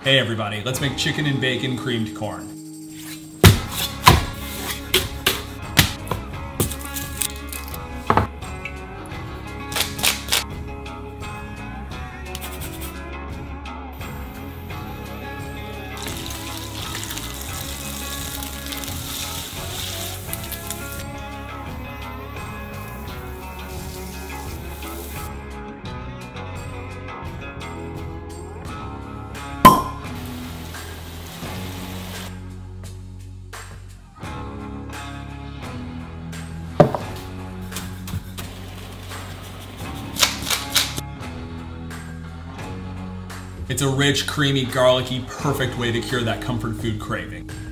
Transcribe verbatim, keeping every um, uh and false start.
Hey everybody, let's make chicken and bacon creamed corn. It's a rich, creamy, garlicky, perfect way to cure that comfort food craving.